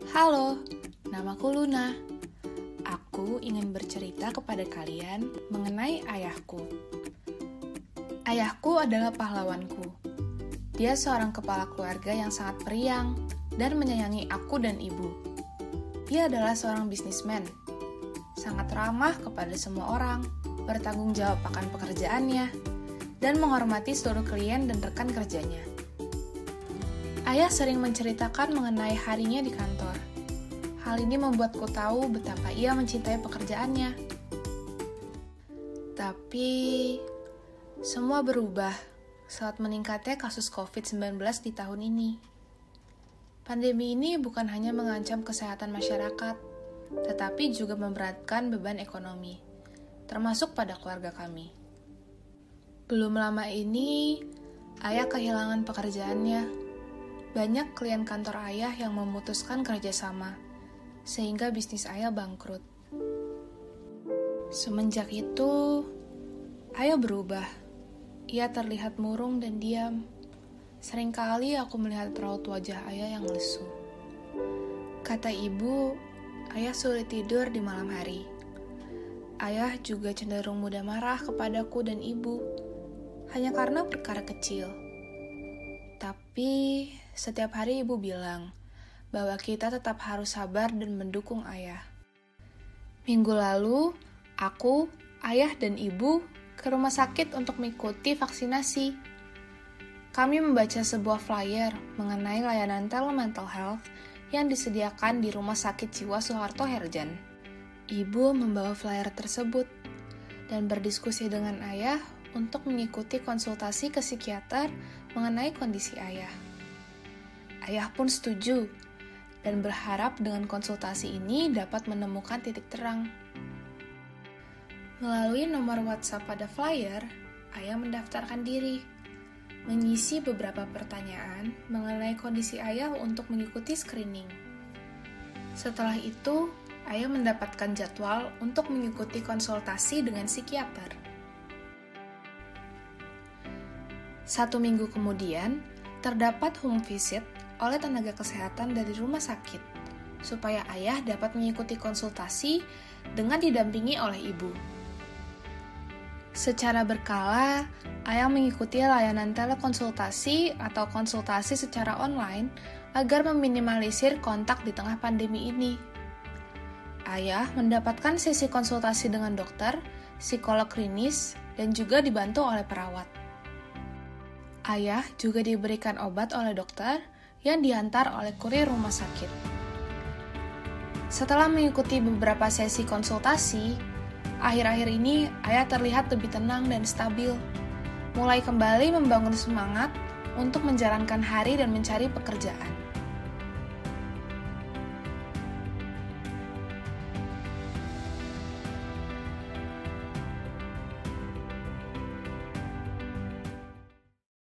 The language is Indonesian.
Halo, namaku Luna. Aku ingin bercerita kepada kalian mengenai ayahku. Ayahku adalah pahlawanku. Dia seorang kepala keluarga yang sangat periang dan menyayangi aku dan ibu. Dia adalah seorang bisnismen, sangat ramah kepada semua orang, bertanggung jawab akan pekerjaannya, dan menghormati seluruh klien dan rekan kerjanya. Ayah sering menceritakan mengenai harinya di kantor. Hal ini membuatku tahu betapa ia mencintai pekerjaannya. Tapi, semua berubah saat meningkatnya kasus COVID-19 di tahun ini. Pandemi ini bukan hanya mengancam kesehatan masyarakat, tetapi juga memberatkan beban ekonomi, termasuk pada keluarga kami. Belum lama ini, ayah kehilangan pekerjaannya. Banyak klien kantor ayah yang memutuskan kerjasama, sehingga bisnis ayah bangkrut. Semenjak itu, ayah berubah. Ia terlihat murung dan diam. Seringkali aku melihat raut wajah ayah yang lesu. Kata ibu, ayah sulit tidur di malam hari. Ayah juga cenderung mudah marah kepadaku dan ibu, hanya karena perkara kecil. Tapi, setiap hari ibu bilang bahwa kita tetap harus sabar dan mendukung ayah. Minggu lalu, aku, ayah, dan ibu ke rumah sakit untuk mengikuti vaksinasi. Kami membaca sebuah flyer mengenai layanan telemental health yang disediakan di Rumah Sakit Jiwa Soeharto Herjan. Ibu membawa flyer tersebut dan berdiskusi dengan ayah untuk mengikuti konsultasi ke psikiater mengenai kondisi ayah. Ayah pun setuju dan berharap dengan konsultasi ini dapat menemukan titik terang. Melalui nomor WhatsApp pada flyer, ayah mendaftarkan diri, mengisi beberapa pertanyaan mengenai kondisi ayah untuk mengikuti screening. Setelah itu, ayah mendapatkan jadwal untuk mengikuti konsultasi dengan psikiater. 1 minggu kemudian, terdapat home visit oleh tenaga kesehatan dari rumah sakit, supaya ayah dapat mengikuti konsultasi dengan didampingi oleh ibu. Secara berkala, ayah mengikuti layanan telekonsultasi atau konsultasi secara online agar meminimalisir kontak di tengah pandemi ini. Ayah mendapatkan sesi konsultasi dengan dokter, psikolog klinis, dan juga dibantu oleh perawat. Ayah juga diberikan obat oleh dokter yang diantar oleh kurir rumah sakit. Setelah mengikuti beberapa sesi konsultasi, akhir-akhir ini ayah terlihat lebih tenang dan stabil, mulai kembali membangun semangat untuk menjalankan hari dan mencari pekerjaan.